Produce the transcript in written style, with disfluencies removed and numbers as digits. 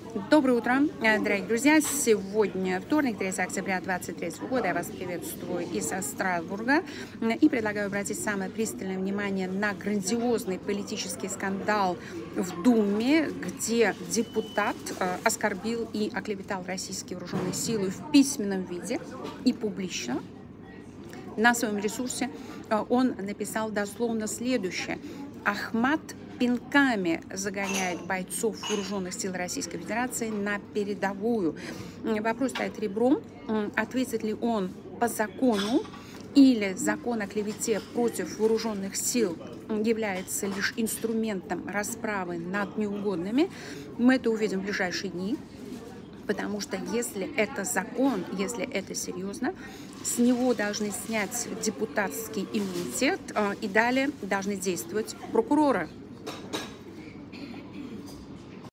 Доброе утро, дорогие друзья. Сегодня вторник, 3 октября 2023 года. Я вас приветствую из Страсбурга и предлагаю обратить самое пристальное внимание на грандиозный политический скандал в Думе, где депутат оскорбил и оклеветал российские вооруженные силы в письменном виде и публично. На своем ресурсе он написал дословно следующее: Ахмат пинками загоняет бойцов вооруженных сил Российской Федерации на передовую. Вопрос стоит ребром, ответит ли он по закону, или закон о клевете против вооруженных сил является лишь инструментом расправы над неугодными. Мы это увидим в ближайшие дни. Потому что если это закон, если это серьезно, с него должны снять депутатский иммунитет, и далее должны действовать прокуроры.